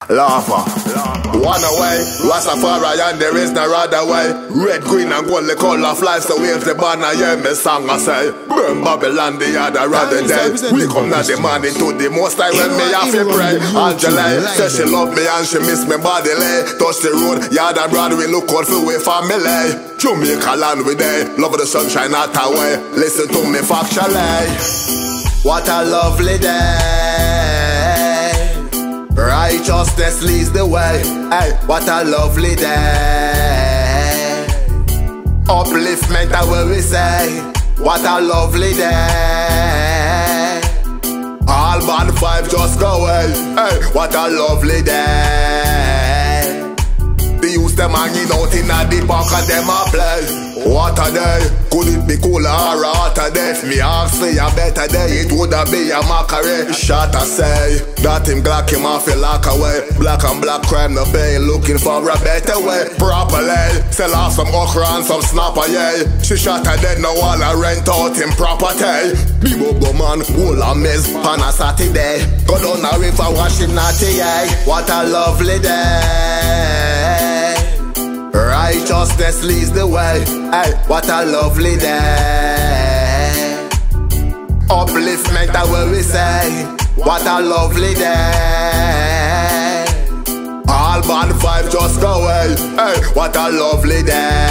Laugher. One away, Rastafari and there is no other way. Red, green and gold, the color flies the waves, the banner, yeah, me song I say. Burn Babylon the other rather day. We come now demanding to the most I when me have to pray. Angela says she love me and she miss me body lay. Touch the road, yard and brother, we look out for way family. Jamaica land we day, love the sunshine out away. Listen to me factually. What a lovely day. Righteousness leads the way. Hey, what a lovely day. Upliftment, that what we say. What a lovely day. All band 5 just go away. Hey, what a lovely day. The youth them hanging out in a deep park and them a play. What a day, could it be cooler or a hotter day? If me ask for a better day, it would have be a mockery. Shot I say, that him Glock him off a lock away. Black and black crime no pay, looking for a better way. Properly, sell off some okra and some snapper, yeah. She shot her dead, now all I rent out him property. The bobo man, all a mess on a Saturday. Go down the river, wash him natty, yeah. What a lovely day. Righteousness leads the way. Hey, what a lovely day. Upliftment, that what we say. What a lovely day. All band 5 just go away. Hey, what a lovely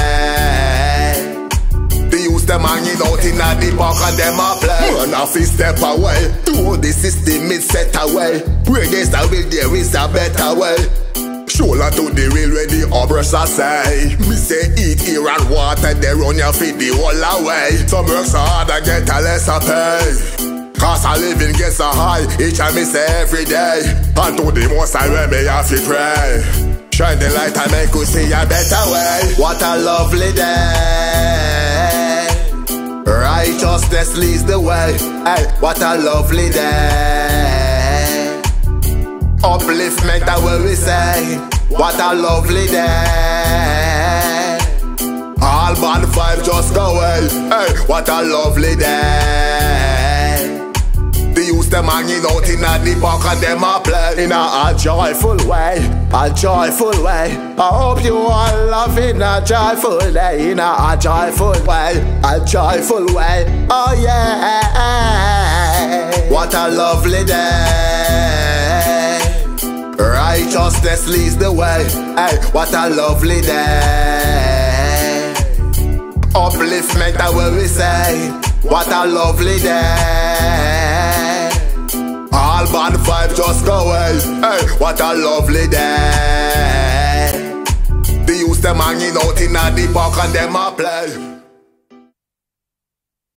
day. The youth them hanging out in a deep park and them a play. Run off his step away. To the system is set away. Against the will there is a better way. Shoulder to the real ready obras I say. Me say eat here and water, they run your feet the whole away. Some work so hard I get a lesser pay. Cause a living gets a high, each time me say every day. And to the most I when me have to pray. Shine the light and make you see a better way. What a lovely day. Righteousness leads the way. Hey, what a lovely day. Upliftment, that what we say. What a lovely day. All band 5 just go away. Hey, what a lovely day. The youth them hanging out in a deep park and them a play. In a joyful way, a joyful way. I hope you all love in a joyful day. In a joyful way, a joyful way. Oh yeah. What a lovely day. Righteousness leads the way. Hey, what a lovely day. Upliftment, that what we say. What a lovely day. All band 5 just go away. Hey, what a lovely day. The youth them hanging out in a deep park and them a play.